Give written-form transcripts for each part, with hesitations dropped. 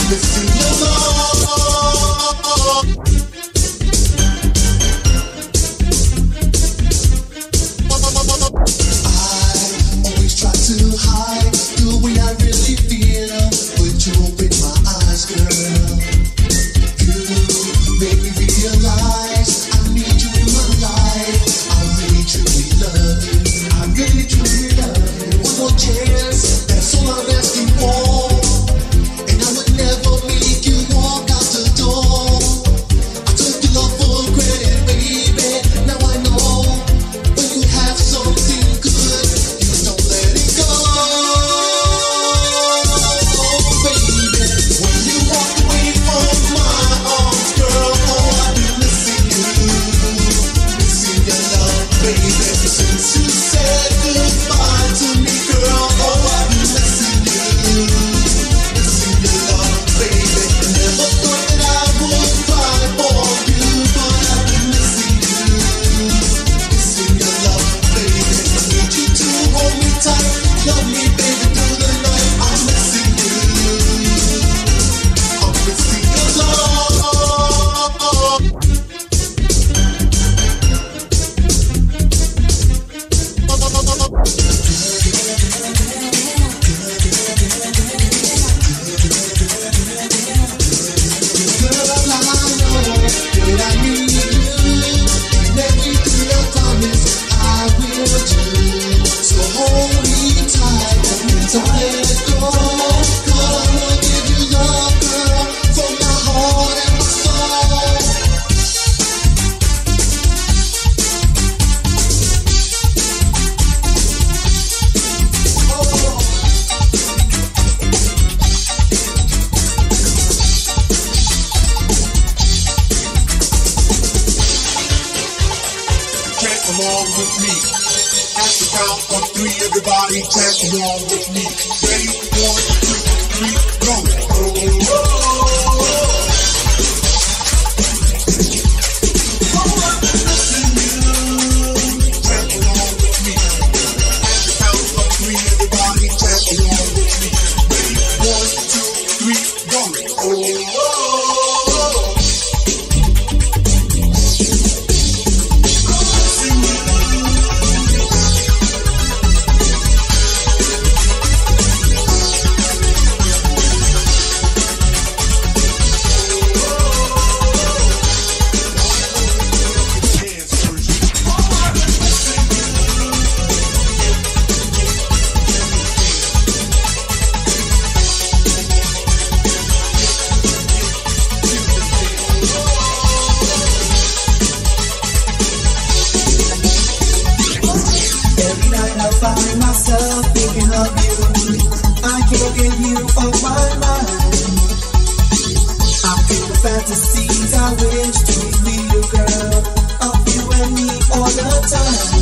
Everybody chant along with me. Ready? 1, 2, 3, go. Chant along with me. At the count of 3, everybody chant along with me. Ready? 1, 2, 3, go. Find myself thinking of you. I can't get you off my mind. I feel the fantasies I wish to be you, girl. Of you and me all the time.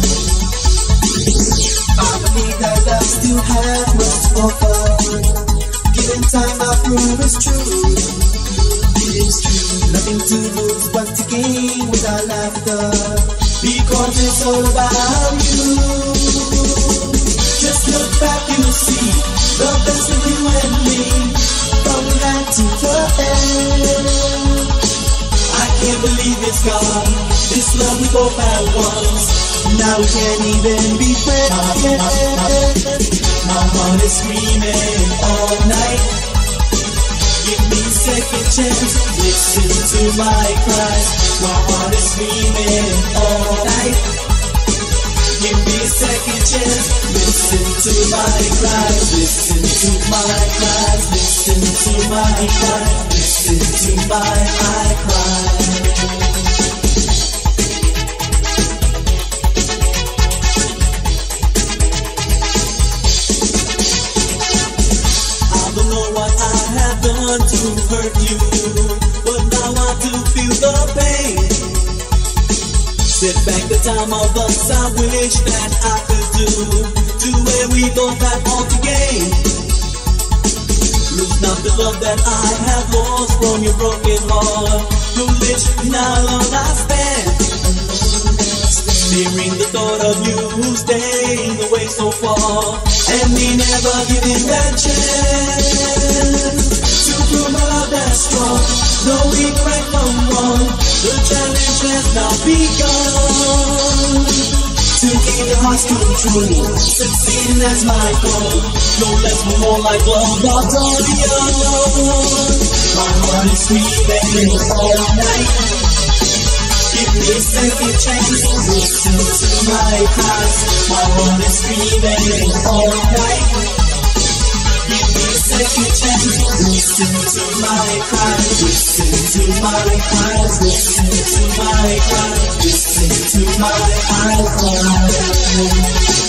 I believe that love still has much to offer. Given time, I prove it's true. It's true. Nothing to lose but to gain with our laughter. Because it's all about you. Just look back, you'll see the best of you and me, from the night to the end. I can't believe it's gone, this love we both had once. Now we can't even be friends. My heart is screaming all night. Give me a second chance, listen to my cries. My heart is screaming all night. Give me a second chance, listen to my cries, listen to my cries, listen to my cries, listen to my cries. I don't know what I have done to hurt you, but now I do feel the pain. Sit back the time of us, I wish that I could do where we both had all to gain. Lose not the love that I have lost from your broken heart, to which now alone I stand. Fearing the thought of you staying away so far, and me never giving that chance to prove my love. now begun to gain your heart's control, succeeding as my goal. No less but more like love, Barbarian. My heart is screaming all night. Give me a second chance, listen to my cries. My heart is screaming all night. Give me a second chance, listen to my cries. Listen to my cries, listen to my cries. Listen to my cries.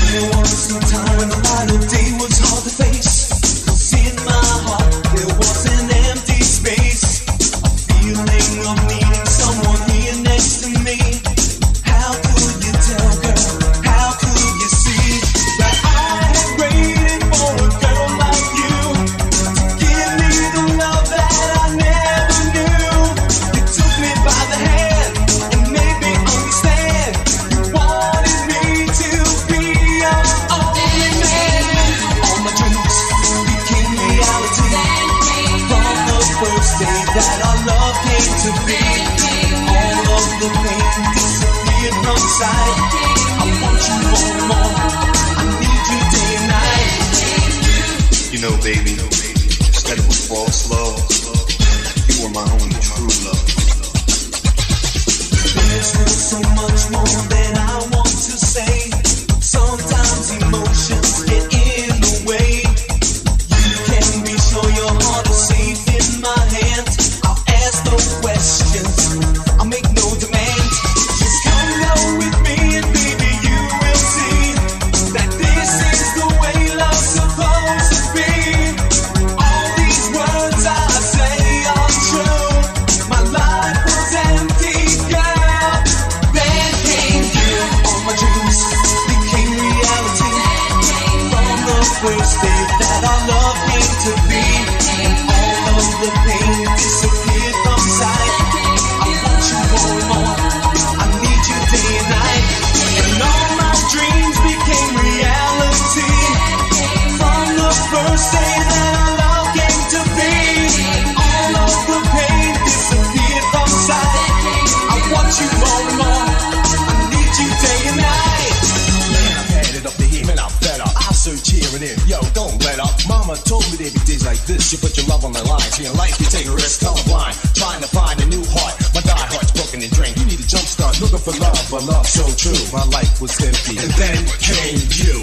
There was a time when the light of day was hard to face. 'Cause in my heart there was an empty space, a feeling of needing someone here next to me. How could you tell, girl? How could you see that I had waited for a girl like you to give me the love that I never knew? You took me by the hand and made me understand. You wanted me to be your only man. All my dreams became reality from the first day that our love came to be. All of the pain disappeared from sight. I want you more and more. I need you day and night. You know, baby, instead of a false love, you were my only true love. There's still so much more that I want to say. Sometimes emotions get in the way. You can be sure your heart is safe in my hands. I'll ask no questions, I'll make no demands. Just come now with me and baby you will see that this is the way love's supposed to be. All these words I say are true. My life was empty, girl. Then came you. All my dreams became reality from the first day that our love came to be. And all of the pain disappeared from sight. I want you more and more. I need you day and night. And all my dreams became reality from the first day that our love came to be. All of the pain disappeared from sight. I want you more and more. I need you day and night. Man, I've had it up to here, man, I'm fed up. I'll search here and there, yo, don't let up. Mama told me there'd be days like this. You put your love on the line. See, in life, you take a risk, colorblind. Trying to find a new heart. My die heart's broken and drained. You need a jump start, looking for love, but love so true. My life was empty, and then came you.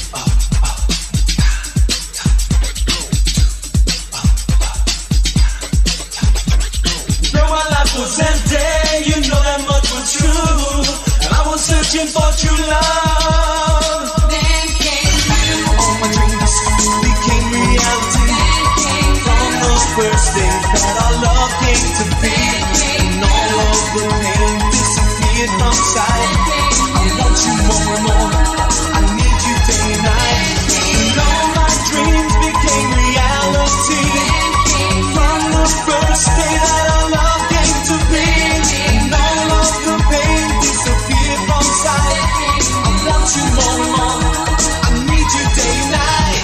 Girl, my life was empty, you know that much was true. And I was searching for true love. Then came you. All my dreams became reality from the first day that our love came to be. And all of the pain disappeared from sight. I want you more and more. I need you day and night. And all my dreams became reality from the first day that our love came to be. And all of the pain disappeared from sight. I want you more and more. I need you day and night.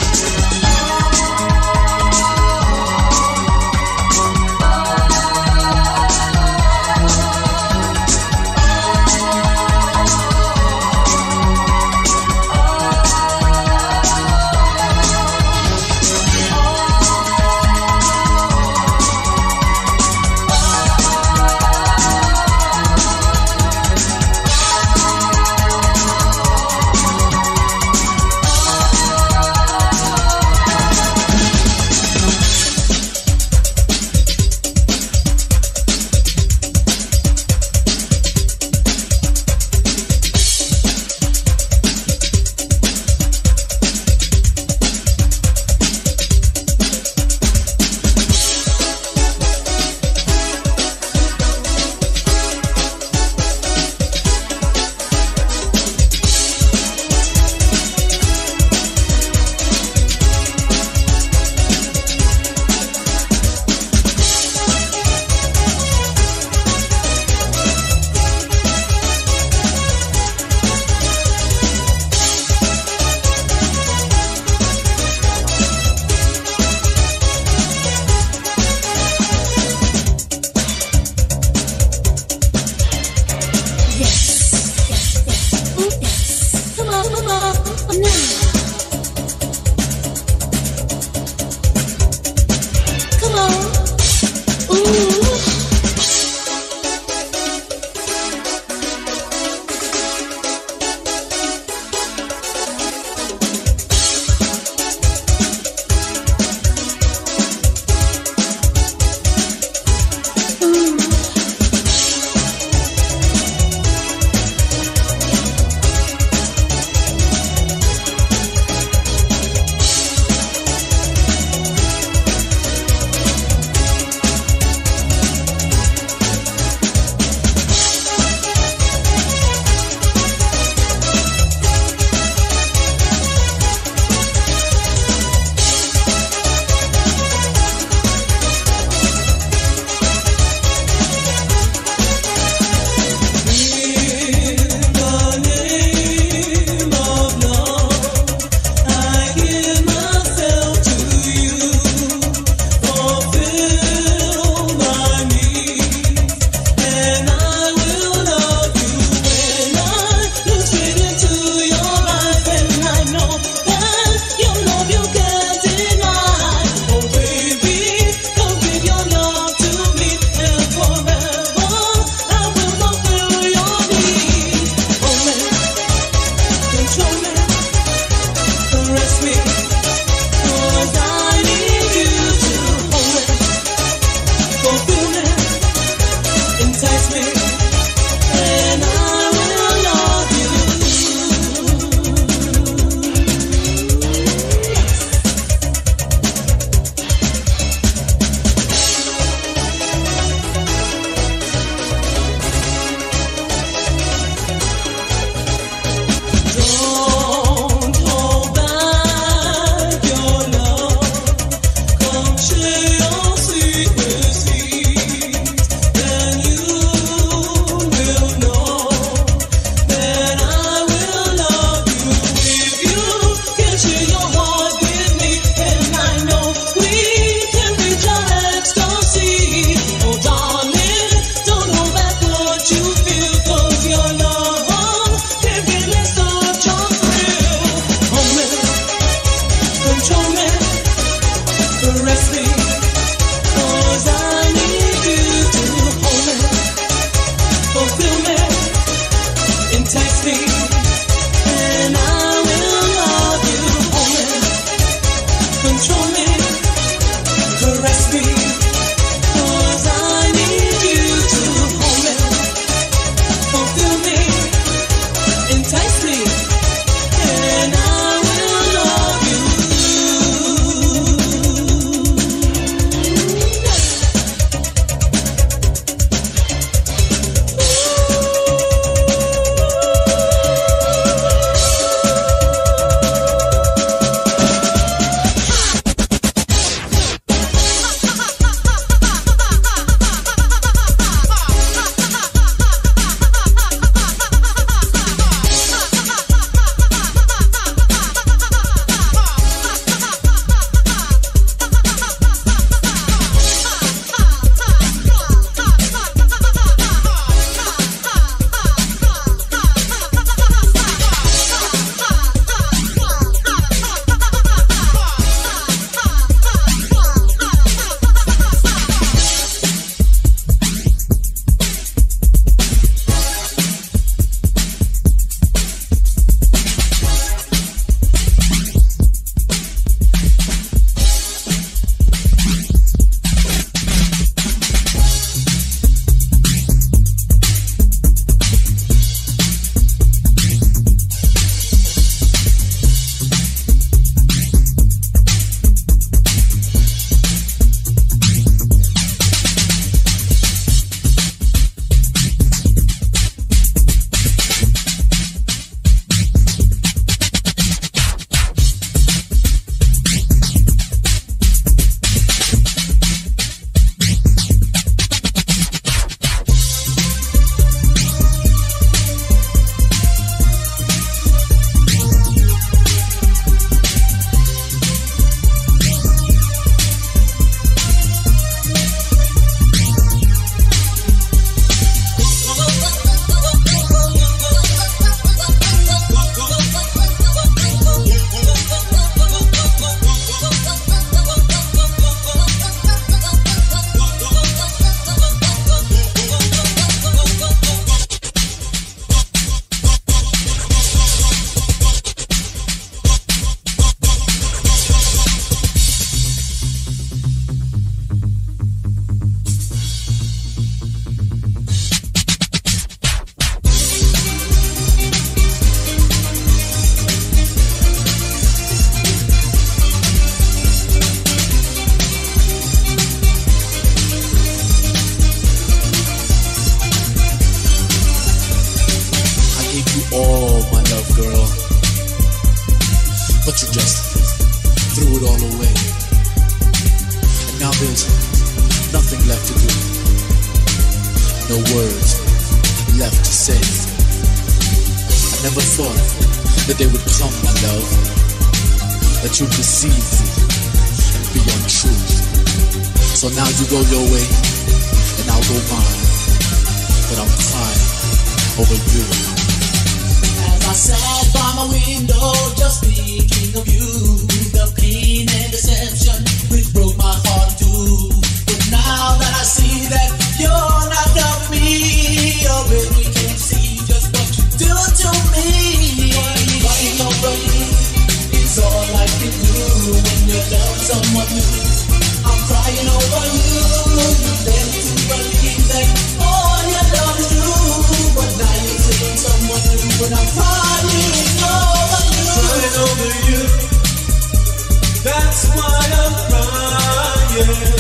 but you just threw it all away. And now there's nothing left to do, no words left to say. I never thought that they would come, my love, that you'd deceive me and be untrue. So now you go your way and I'll go mine, but I'm crying over you. As I sat by my window just thinking of you, the pain and deception which broke my heart too. But now that I see that you're not loving me, I really can't see just what you do to me. Crying over you is all I can do when you love someone new. I'm crying over you, you tend to believe that all your love is true, but now you're seeing someone new when I'm crying over you. Crying over you, that's why I'm crying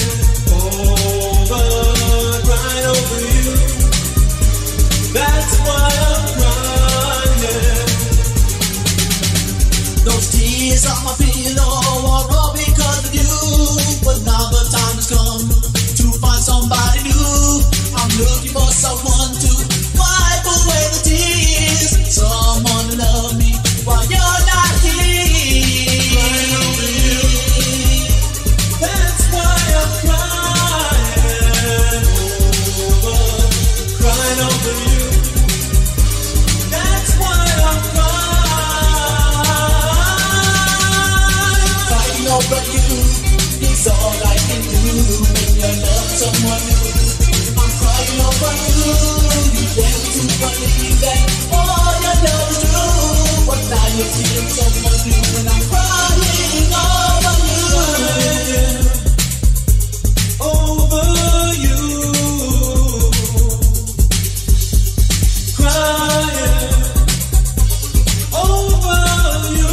over you, that's why I'm crying. Those tears on my pillow are all because of you, but now the time has come to find somebody new. I'm looking for someone to wipe away the tears, someone to love me while you're not here. Crying over you, that's why I'm crying over you, that's why I'm crying. Fighting over you is all I can do when you love someone new. I'm crying over you, you tend to believe that all your love is true, but now you're seeing someone new and I'm crying over you. Over you, crying over you.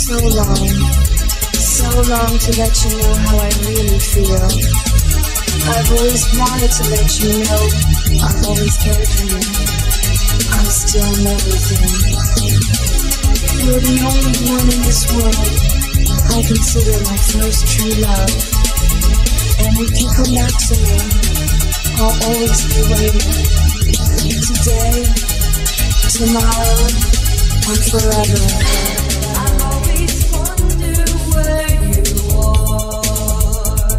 so long to let you know how I really feel. I've always wanted to let you know I've always cared for you. I'm still in everything. You're the only one in this world I consider my first true love. And you can come back to me. I'll always be waiting. Today, tomorrow, and forever. I always wonder where you are,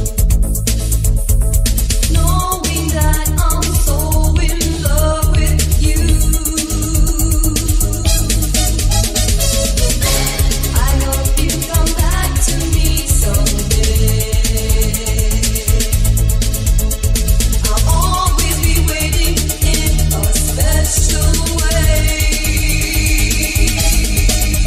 knowing that I'm so in love with you. I hope you come back to me someday. I'll always be waiting in a special way.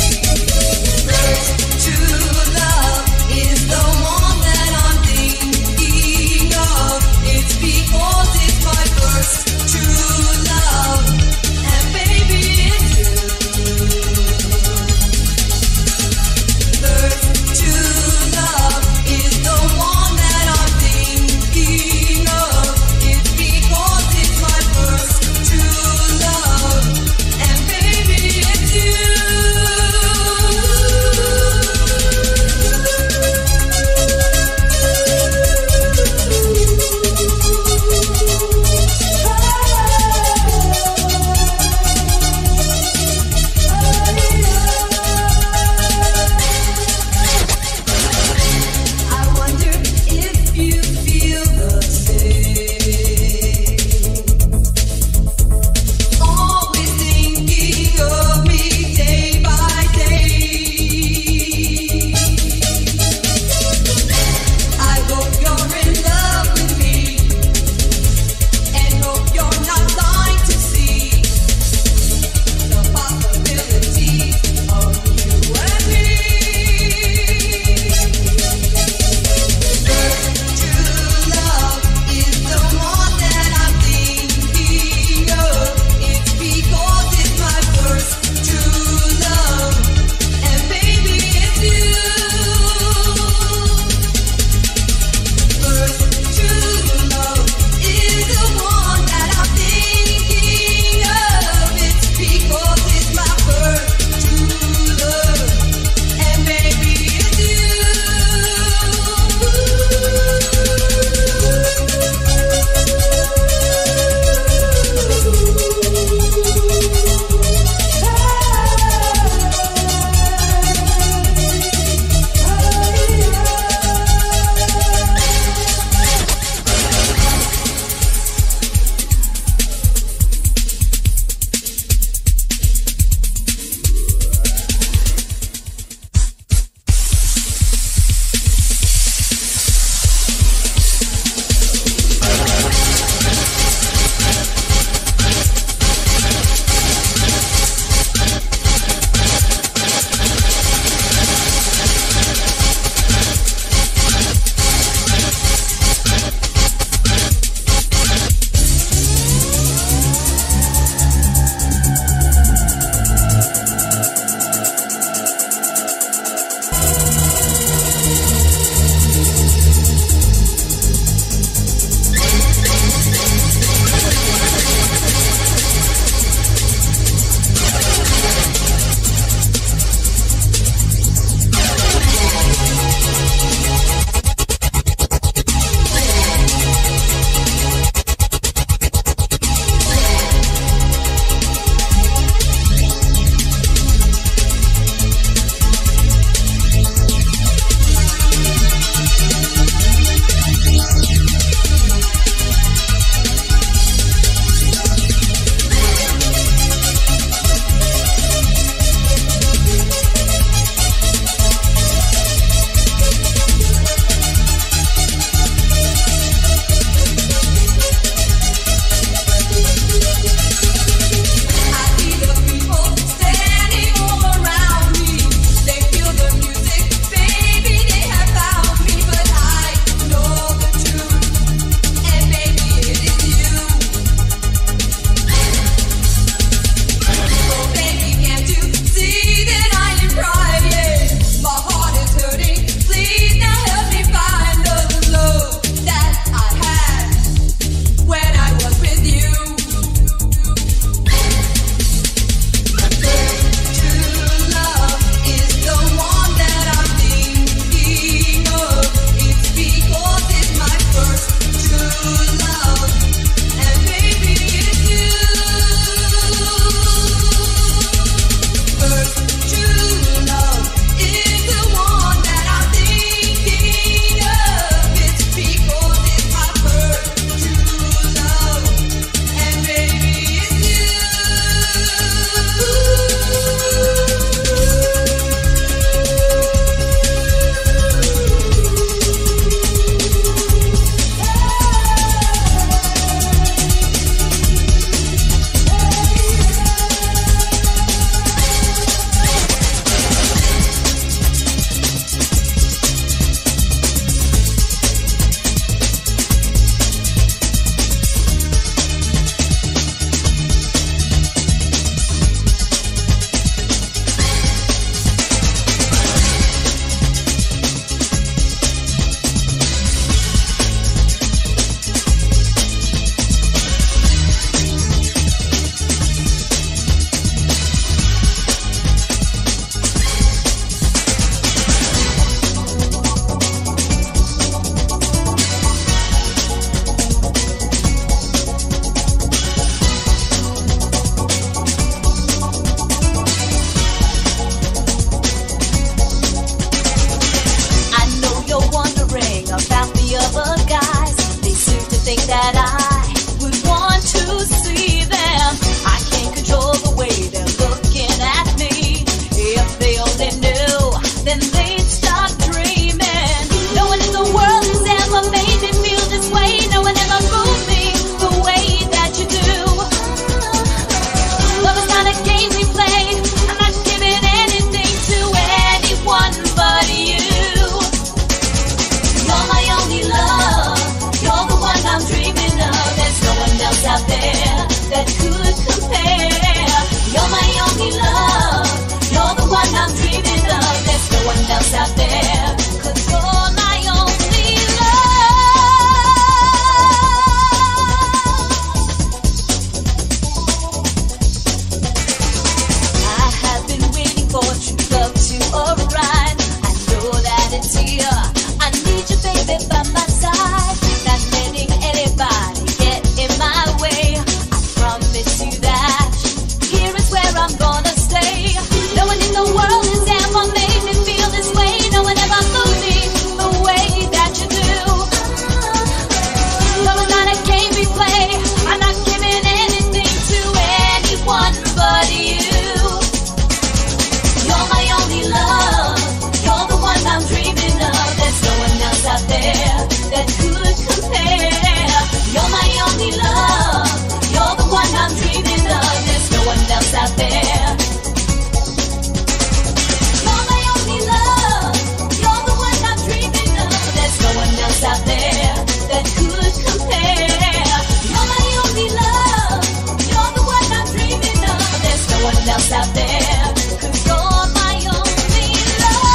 is out there, 'cause you're my only love.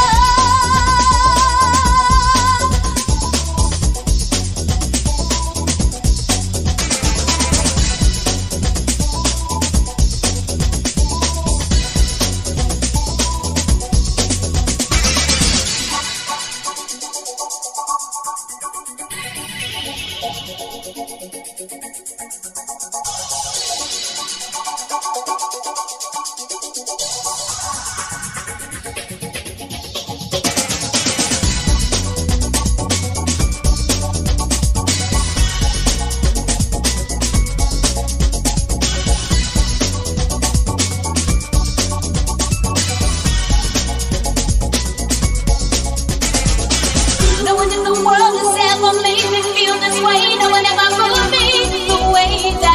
No one in the world has ever made me feel this way. No one ever moved me the way that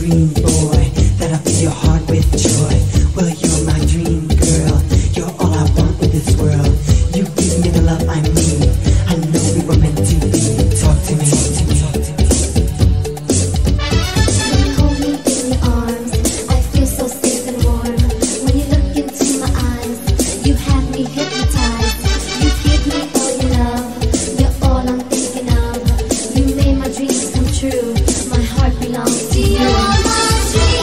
dream boy, that I fill your heart with joy. Well, you're my dream girl, you're all I want in this world. You give me the love I need, I know we were meant to be. Talk to me, talk to me, talk to me. When you hold me in your arms, I feel so safe and warm. When you look into my eyes, you have me hypnotized. You give me all your love, you're all I'm thinking of. You made my dreams come true, my heart belongs to you. You're my dream.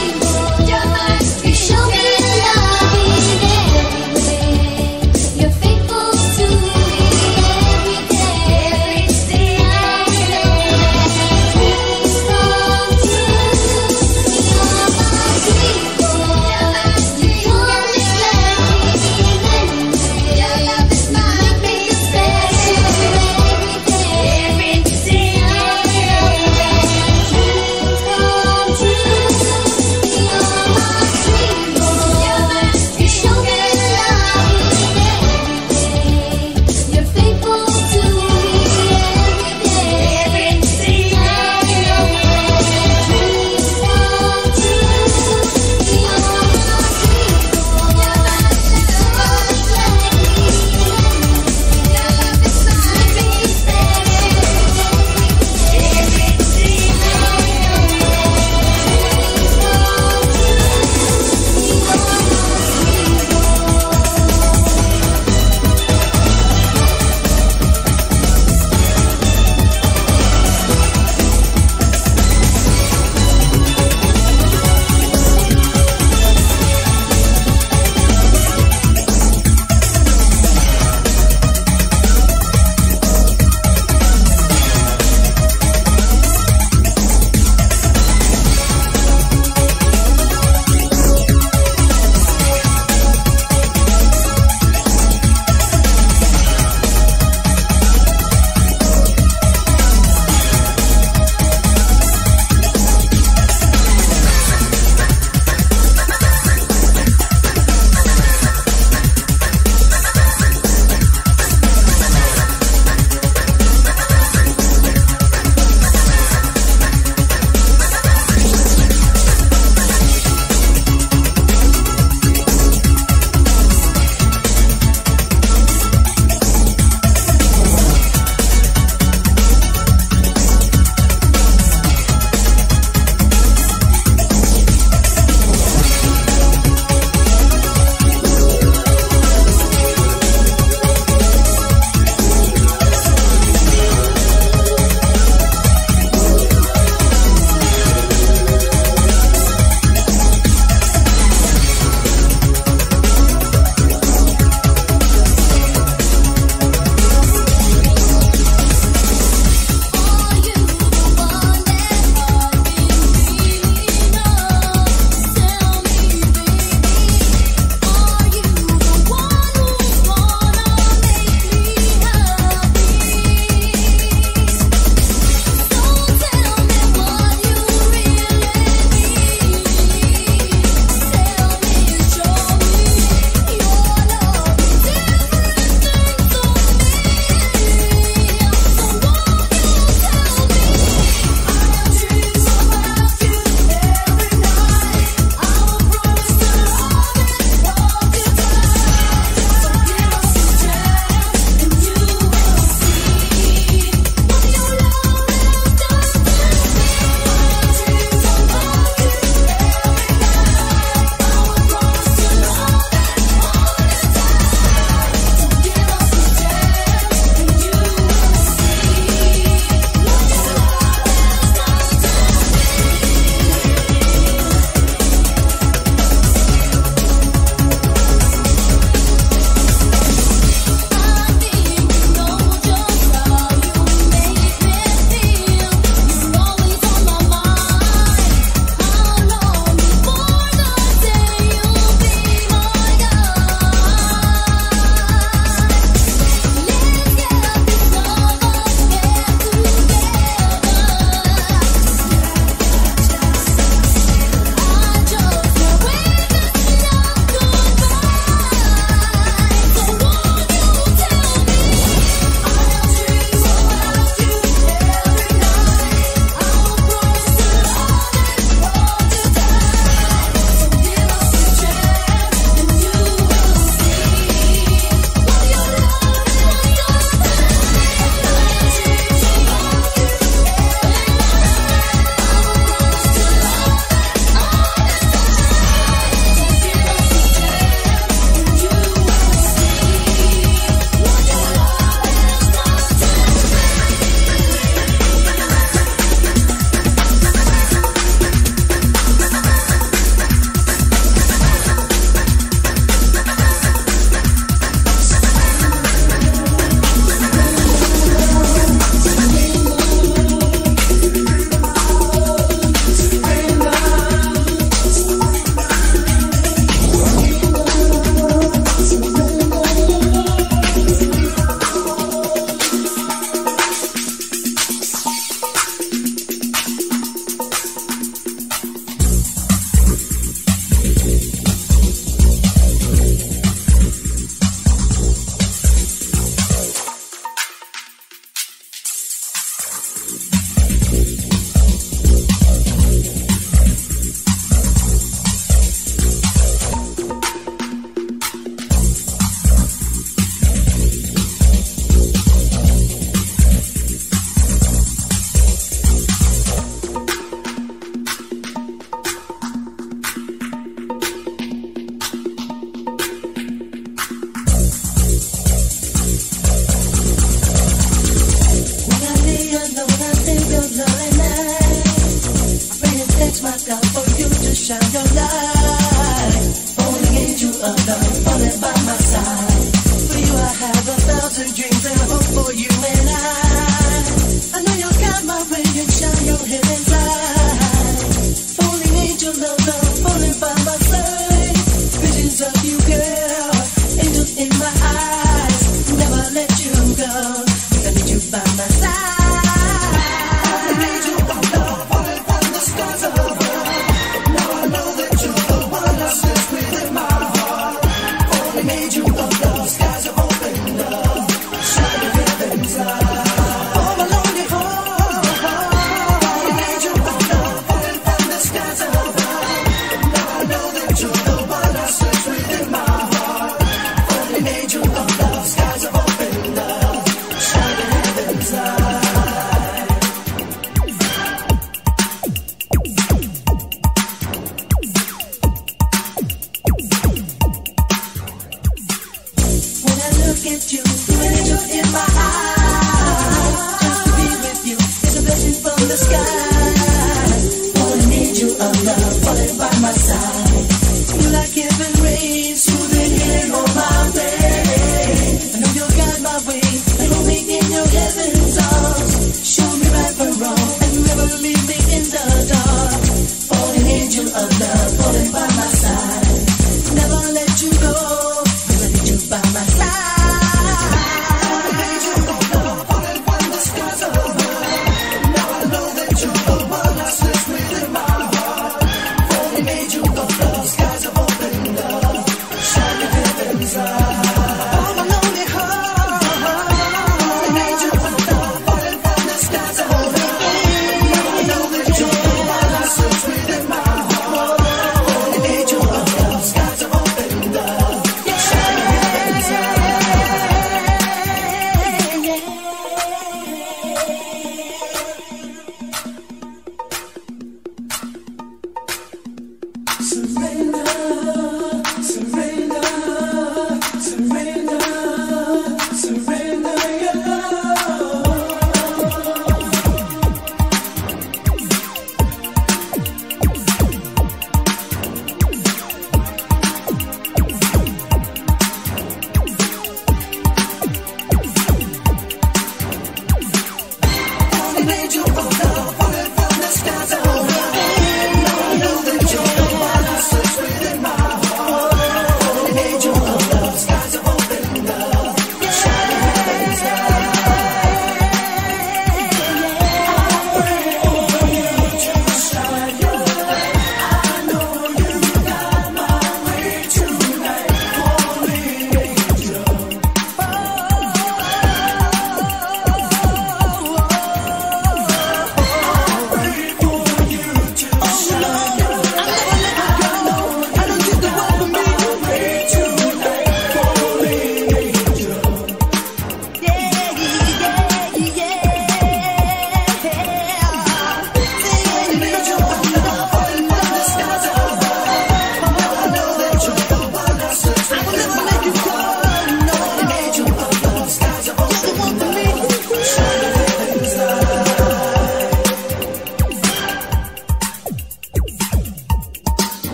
time for you to shine your light. Only angel of love, falling by my side. For you I have 1,000 dreams and a hope for you and I know you got my ring and shine your head inside.